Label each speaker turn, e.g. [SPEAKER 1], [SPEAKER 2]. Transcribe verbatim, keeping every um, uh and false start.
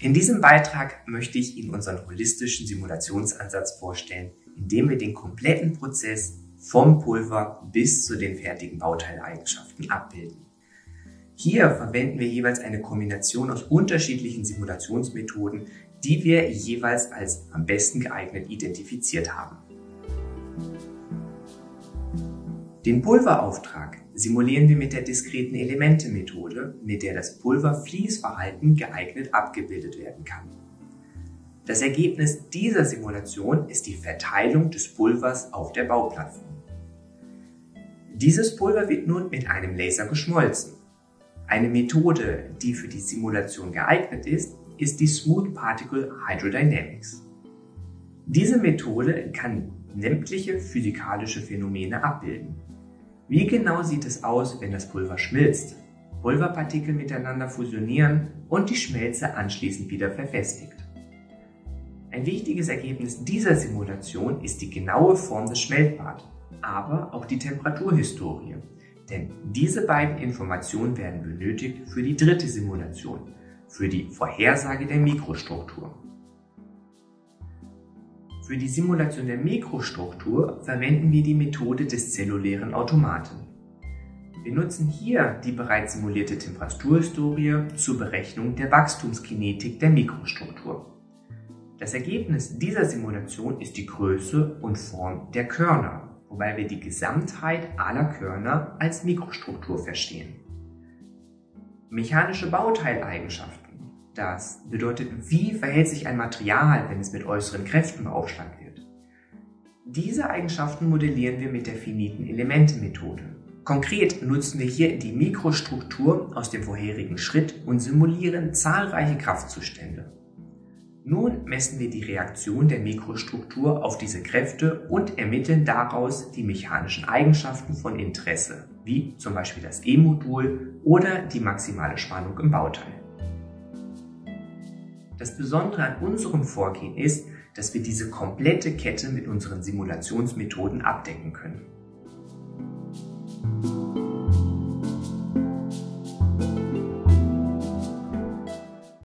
[SPEAKER 1] In diesem Beitrag möchte ich Ihnen unseren holistischen Simulationsansatz vorstellen, in dem wir den kompletten Prozess vom Pulver bis zu den fertigen Bauteileigenschaften abbilden. Hier verwenden wir jeweils eine Kombination aus unterschiedlichen Simulationsmethoden, die wir jeweils als am besten geeignet identifiziert haben. Den Pulverauftrag simulieren wir mit der diskreten Elemente-Methode, mit der das Pulverfließverhalten geeignet abgebildet werden kann. Das Ergebnis dieser Simulation ist die Verteilung des Pulvers auf der Bauplattform. Dieses Pulver wird nun mit einem Laser geschmolzen. Eine Methode, die für die Simulation geeignet ist, ist die Smooth Particle Hydrodynamics. Diese Methode kann sämtliche physikalische Phänomene abbilden. Wie genau sieht es aus, wenn das Pulver schmilzt, Pulverpartikel miteinander fusionieren und die Schmelze anschließend wieder verfestigt? Ein wichtiges Ergebnis dieser Simulation ist die genaue Form des Schmelzbads, aber auch die Temperaturhistorie, denn diese beiden Informationen werden benötigt für die dritte Simulation, für die Vorhersage der Mikrostruktur. Für die Simulation der Mikrostruktur verwenden wir die Methode des zellulären Automaten. Wir nutzen hier die bereits simulierte Temperaturhistorie zur Berechnung der Wachstumskinetik der Mikrostruktur. Das Ergebnis dieser Simulation ist die Größe und Form der Körner, wobei wir die Gesamtheit aller Körner als Mikrostruktur verstehen. Mechanische Bauteileigenschaften. Das bedeutet, wie verhält sich ein Material, wenn es mit äußeren Kräften beaufschlagt wird. Diese Eigenschaften modellieren wir mit der finiten Elemente-Methode. Konkret nutzen wir hier die Mikrostruktur aus dem vorherigen Schritt und simulieren zahlreiche Kraftzustände. Nun messen wir die Reaktion der Mikrostruktur auf diese Kräfte und ermitteln daraus die mechanischen Eigenschaften von Interesse, wie zum Beispiel das E-Modul oder die maximale Spannung im Bauteil. Das Besondere an unserem Vorgehen ist, dass wir diese komplette Kette mit unseren Simulationsmethoden abdecken können.